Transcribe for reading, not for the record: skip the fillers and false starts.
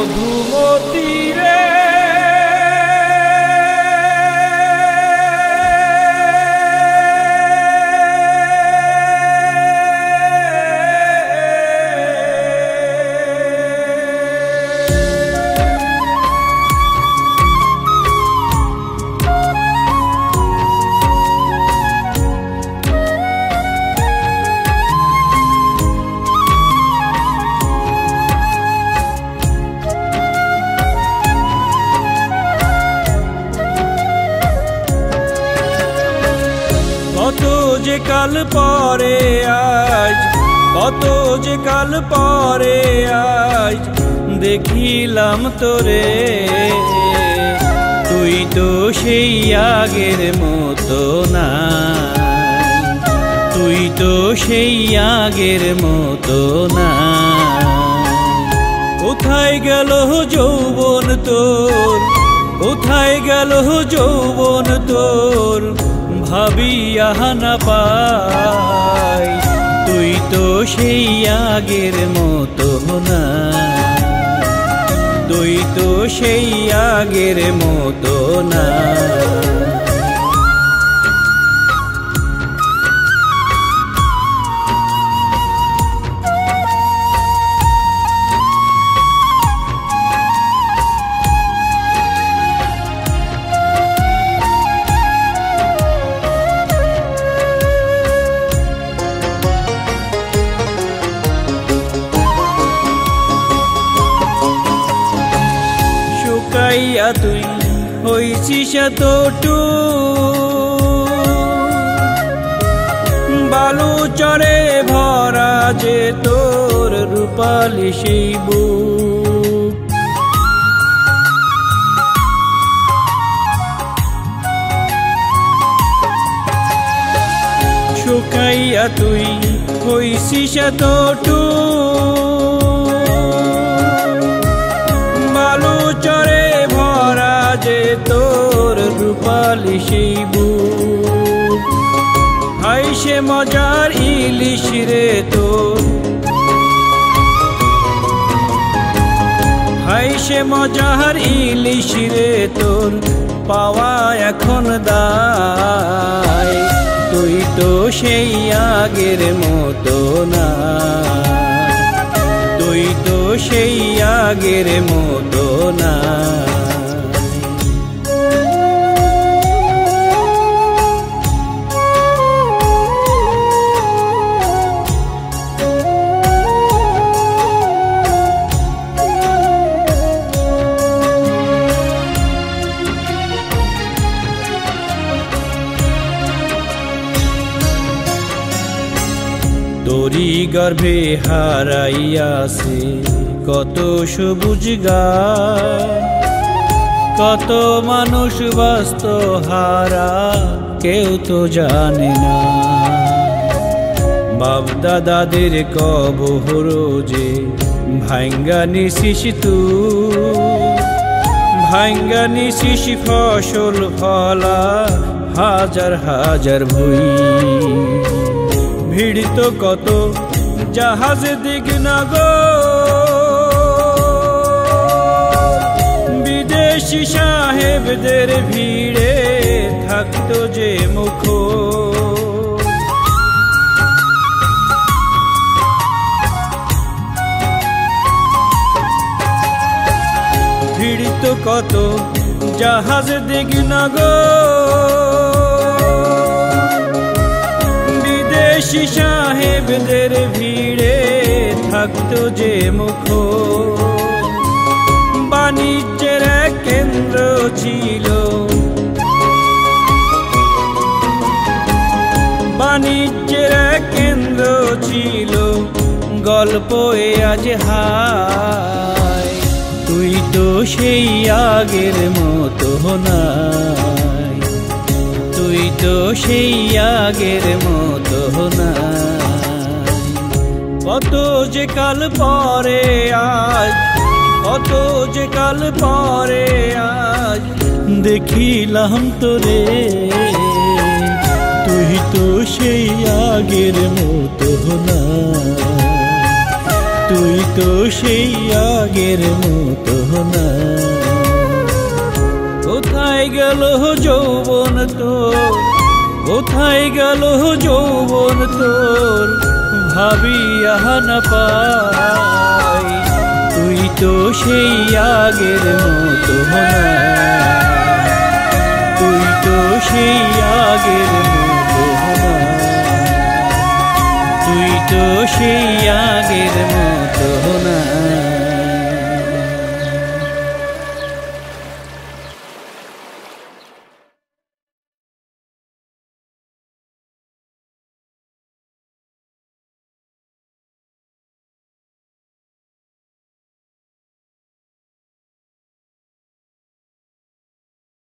মধুমতি রে কত যে কাল পরে আজ, কত যে কাল পরে আজ দেখিলাম তোরে, তুই তো সেই আগের মতো না, তুই তো সেই আগের মতো না। কোথায় গেল যৌবন তোর, কোথায় গেল যৌবন তোর, ভাবিয়া না পাই, তুই তো সেই আগের মতো না, তুই তো সেই আগের মতো না। তুই হইছিস এতটু বালু চরে ভরা যে তোর রূপালি সেই বুক, শুকাইয়া তুই হইছিস এতটু বালু চরে ভরা যে তোর রূপালি সেই বুক। হাই সে মজার ইলিশ রে তোর, হাই সে মজার ইলিশ রে তোর, পাওয়া এখন দায়, তুই তো সেই আগের মতো না, তুই তো সেই আগের মতো না। তোরি গর্ভে হারাইয়াছে কত সবুজ গাছ, কত মানুষ বাস্ত হারা কেউ তো জানে না। বাপ দাদাদের কবর যে ভাঙ্গা নিশিস তুই, ভাঙ্গা নিশিস ফসল ফলা হাজার হাজার ভুই। ভিড় তো কত জাহাজ দিগনগর, বিদেশি সাহেবদের ভিড়ে থাকতো যে মুখর। ভিড় তো কত জাহাজ দিগনগর, বিদেশি সাহেবদের ভিড়ে থাকতো যে মুখর। বাণিজ্যের এক কেন্দ্র ছিল, বাণিজ্যের এক কেন্দ্র ছিল, গল্পে আজ হায়, তুই তো সেই আগের মতো নাই, তুই তো সেই আগের মতো না। কত যে কাল পরে আজ, কত যে কাল পরে আজ দেখিলাম তোরে, তুই তো সেই আগের মতো না, তুই তো সেই আগের মতো না। কোথায় গেল যৌবন তোর, কোথায় গেল যৌবন তোর, ভাবিয়া না পাই। তুই তো সেই আগের মতো না, তুই তো সেই আগের মতো না, তুই তো সেই আগের মতো না।